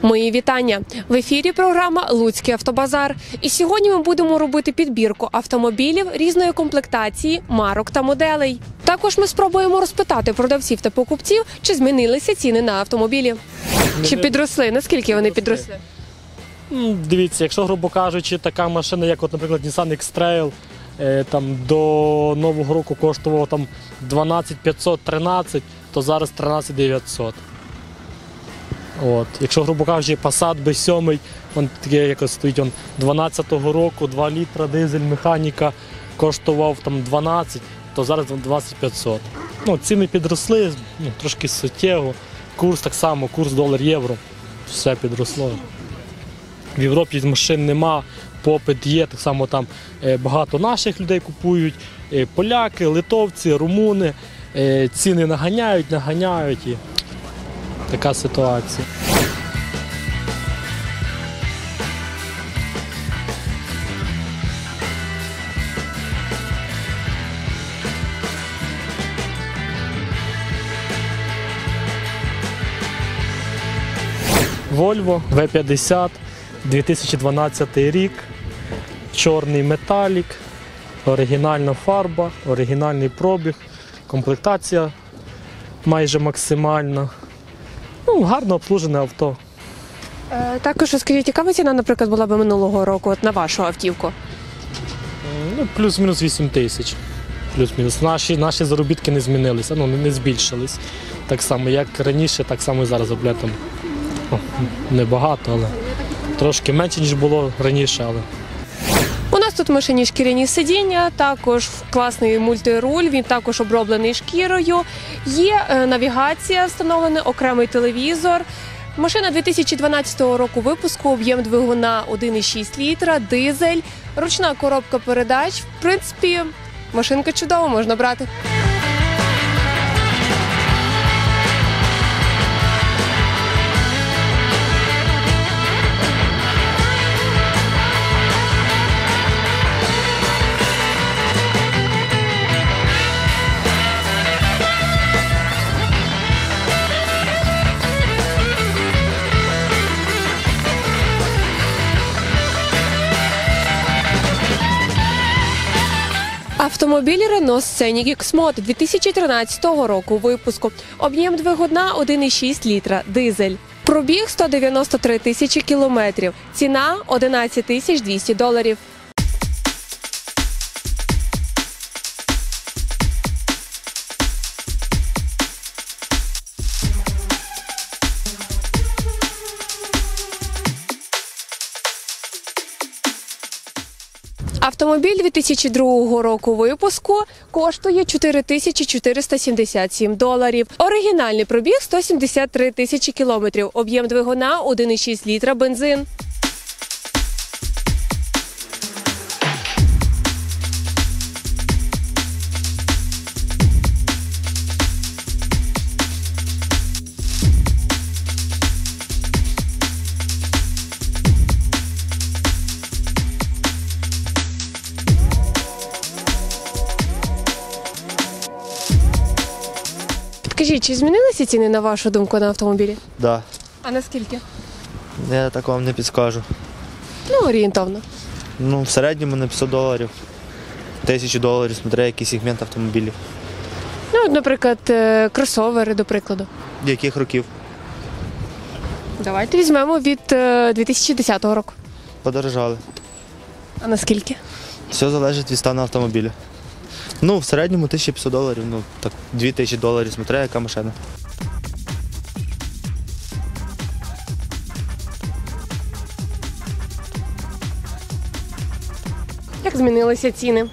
Мої вітання! В ефірі програма «Луцький автобазар». І сьогодні ми будемо робити підбірку автомобілів різної комплектації, марок та моделей. Також ми спробуємо розпитати продавців та покупців, чи змінилися ціни на автомобілі. Чи підросли? Наскільки вони підросли? Дивіться, якщо, грубо кажучи, така машина, як, наприклад, Nissan X-Trail, до Нового року коштував 12 513, то зараз 13 900. Якщо, грубо кажучи, Passat B7, він такий, як стоїть, 12-го року, 2 літра дизель, механіка, коштував 12, то зараз 20 500. Ціни підросли, трошки суттєво, курс так само, курс долар-євро, все підросло. В Європі машин нема, попит є, так само там багато наших людей купують, поляки, литовці, румуни, ціни наганяють і така ситуація. Volvo V50, 2012 рік, чорний металік, оригінальна фарба, оригінальний пробіг, комплектація майже максимальна. Гарно обслужене авто. Також скажіть, яка ціна, наприклад, була б минулого року на вашу автівку? Плюс-мінус 8 тисяч. Плюс-мінус. Наші заробітки не змінилися, не збільшились. Так само, як раніше, так само і зараз заробляють. Небагато, але трошки менше, ніж було раніше. Але у нас тут в машині шкіряні сидіння, також класний мультируль, він також оброблений шкірою. Є навігація встановлена, окремий телевізор. Машина 2012 року випуску, об'єм двигуна 1,6 літра, дизель, ручна коробка передач. В принципі, машинка чудова, можна брати. Автомобіль Renault Scenic X-Mode 2013 року випуску. Об'єм двигуна 1,6 літра, дизель. Пробіг 193 тисячі кілометрів. Ціна – $11 200. Автомобіль 2002 року випуску коштує $4477. Оригінальний пробіг 173 тисячі кілометрів. Об'єм двигуна 1,6 літра, бензин. Скажіть, чи змінилися ціни, на вашу думку, на автомобілі? Да. А наскільки? Я так вам не підскажу. Орієнтовно. В середньому на $500, $1000, смотря який сегмент автомобілів. Наприклад, кросовери, до прикладу. Яких років? Давайте візьмемо від 2010 року. Подорожали. А наскільки? Все залежить від стану автомобіля. В середньому $1500, так $2000, смотря яка машина. Як змінилися ціни?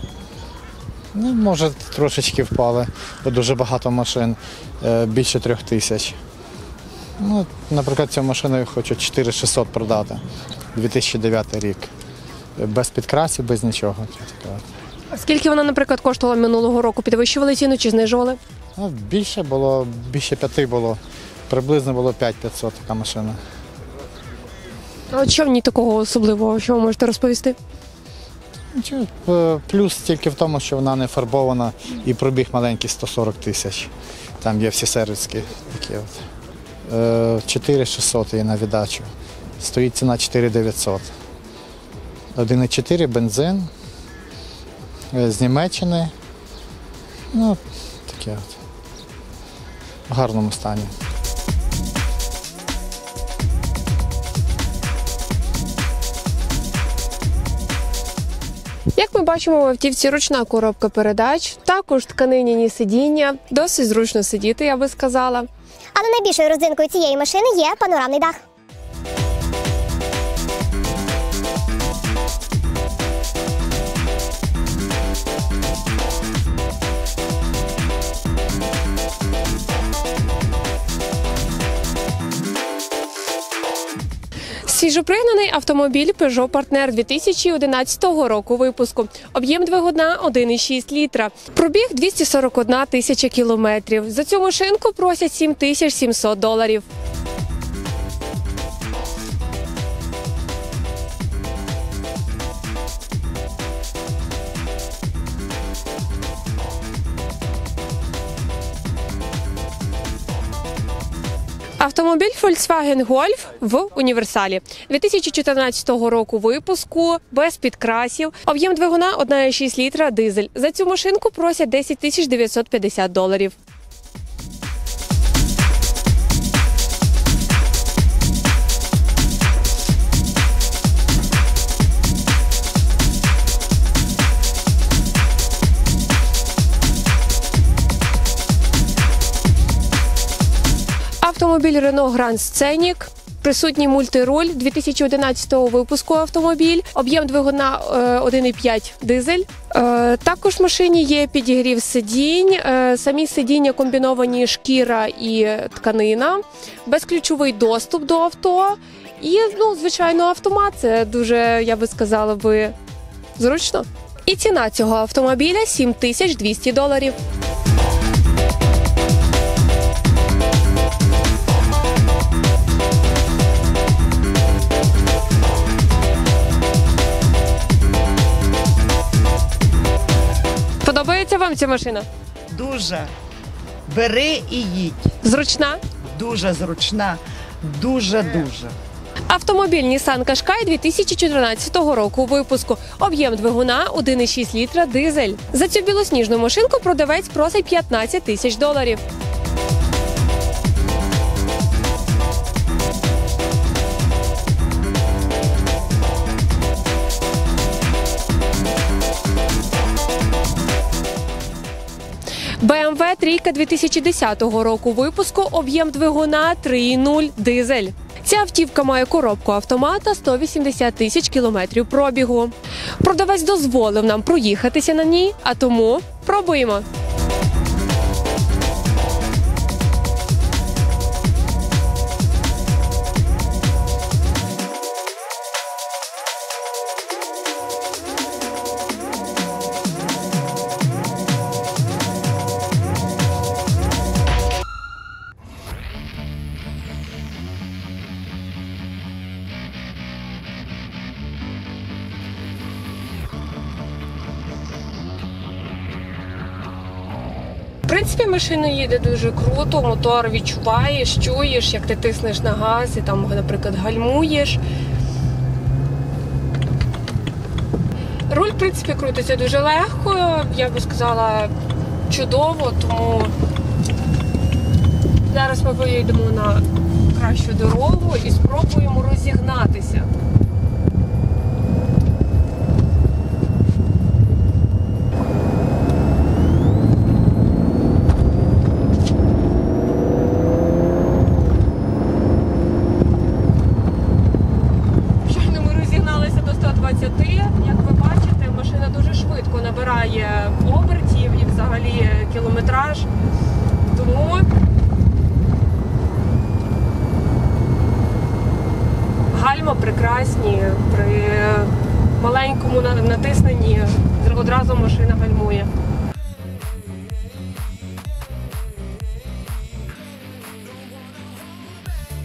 Може, трошечки впали, бо дуже багато машин, більше 3000. Наприклад, цю машину я хочу 4600 продати, 2009 рік. Без підкрасів, без нічого. А скільки вона, наприклад, коштувала минулого року? Підвищували ціну чи знижували? Більше було, більше 5 було. Приблизно було 5500 така машина. А от що в ній такого особливого, що ви можете розповісти? Плюс тільки в тому, що вона не фарбована і пробіг маленький 140 тисяч. Там є всі сервіски такі. 4600 є на віддачу. Стоїть ціна 4900. 1,4 бензин з Німеччини. Ну, таке от. В гарному стані. Як ми бачимо, в автівці ручна коробка передач, також тканиняні сидіння, досить зручно сидіти, я би сказала. Але найбільшою родзинкою цієї машини є панорамний дах. Свіжопригнаний автомобіль Peugeot Partner 2011 року випуску. Об'єм двигуна 1,6 літра. Пробіг 241 тисяча кілометрів. За цю машинку просять $7700. Автомобіль Volkswagen Golf в універсалі 2014 року випуску, без підкрасів. Об'єм двигуна 1,6 літра дизель. За цю машинку просять $10950. Автомобіль Renault Grand Scenic, присутній мультируль 2011 випуску автомобіль, об'єм двигуна 1,5 дизель. Також в машині є підігрів сидінь, самі сидіння комбіновані шкіра і тканина, безключовий доступ до авто і, звичайно, автомат. Це дуже, я би сказала, зручно. І ціна цього автомобіля $7200. Подобається вам ця машина? Дуже. Бери і їдь. Зручна? Дуже зручна. Дуже-дуже. Автомобіль Nissan Qashqai 2014 року випуску. Об'єм двигуна 1,6 літра дизель. За цю білосніжну машинку продавець просить $15000. BMW 3 2010 року випуску, об'єм двигуна 3,0 дизель. Ця автівка має коробку автомата, 180 тисяч кілометрів пробігу. Продавець дозволив нам проїхатися на ній, а тому пробуємо. В принципі, машина їде дуже круто, мотор відчуваєш, чуєш, як ти тиснеш на газ і там, наприклад, гальмуєш. Руль, в принципі, крутиться дуже легко, я би сказала, чудово, тому зараз ми поїдемо на кращу дорогу і спробуємо розігнатися. Як ви бачите, машина дуже швидко набирає обертів і взагалі кілометраж. Тому гальма прекрасні, при маленькому натисненні одразу машина гальмує.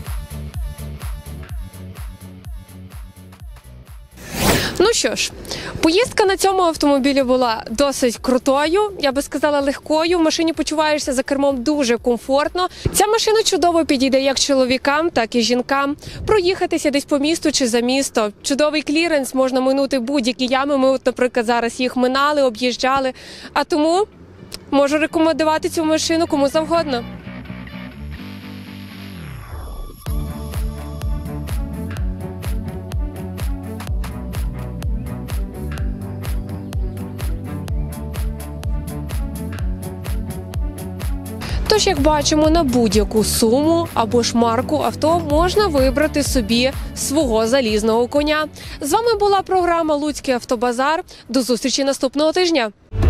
Ну що ж, Поїздка на цьому автомобілі була досить крутою, я би сказала, легкою. В машині почуваєшся за кермом дуже комфортно. Ця машина чудово підійде як чоловікам, так і жінкам. Проїхатися десь по місту чи за місто. Чудовий кліренс, можна минути будь-які ями. Ми, наприклад, зараз їх минали, об'їжджали. А тому можу рекомендувати цю машину кому завгодно. Тож, як бачимо, на будь-яку суму або ж марку авто можна вибрати собі свого залізного коня. З вами була програма «Луцький автобазар». До зустрічі наступного тижня!